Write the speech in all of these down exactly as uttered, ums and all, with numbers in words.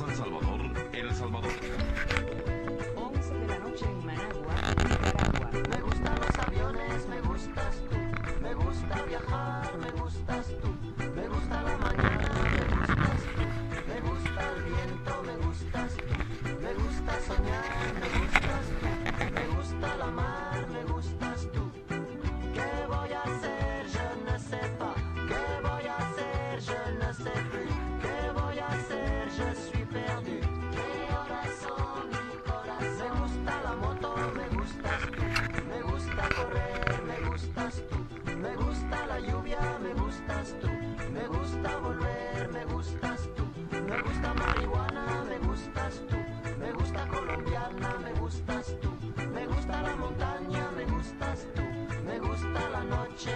San Salvador, El Salvador. once de la noche en Managua, Nicaragua. Me gustan los aviones, me gustas tú. Me gusta viajar, me gustas tú. Me gusta la mañana, me gustas tú. Me gusta el viento, me gustas tú. Me gusta soñar, me gustas tú. Me gusta la mar, me gustas tú. ¿Qué voy a hacer? Je ne sais pas. ¿Qué voy a hacer? Je ne sais plus. ¿Qué voy a hacer? Je suis perdu. ¿Qué horas son, mi corazón? Me gusta la moto, me gustas tú. Me gusta correr, me gustas tú. Me gusta la lluvia, me gustas tú. Me gusta volver, me gustas tú. Me gusta marihuana, me gustas tú. Me gusta colombiana, me gustas tú. Me gusta la montaña, me gustas tú. Me gusta la noche.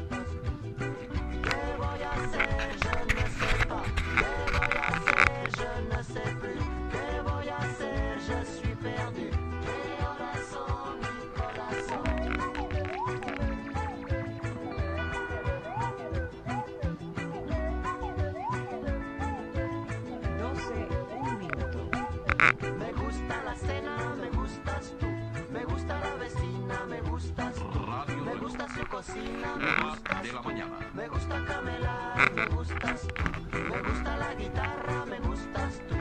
¿Qué voy a hacer? Je ne sais pas. ¿Qué voy a hacer? Je ne sais plus. ¿Qué voy a hacer? Je suis perdu. ¿Qué horas son, mi corazón? doce, un minuto. Me gusta la cena, me gustas tú. Me gusta la vecina, me gustas tú. Radio Me Nuevo. gusta su cocina, me Una gustas de la tú. mañana. Me gusta camelar, me gustas tú. Me gusta la guitarra, me gustas tú.